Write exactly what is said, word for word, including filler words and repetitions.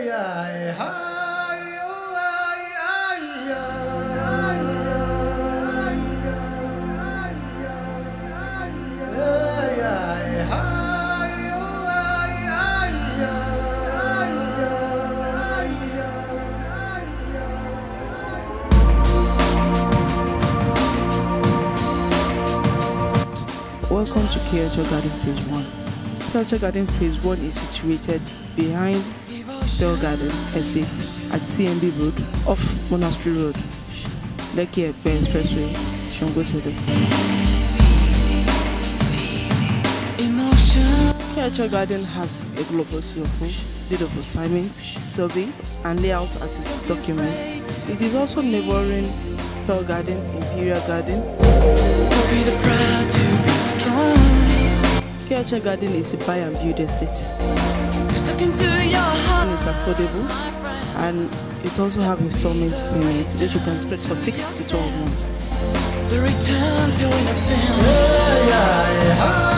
Welcome to K H L Garden Phase one. K H L Garden Phase one is situated behind K H L Gardens Estate at C M B Road off Monastery Road, Lekki Expressway, Sangotedo. K H L Garden has a global C F O, deed of assignment, survey, and layout as its document. It is also neighboring Pearl Garden, Imperial Garden. K H L Garden is a buy and build estate. And it's affordable, and it also have installment payment which you can spread for six to twelve months. The return to innocence.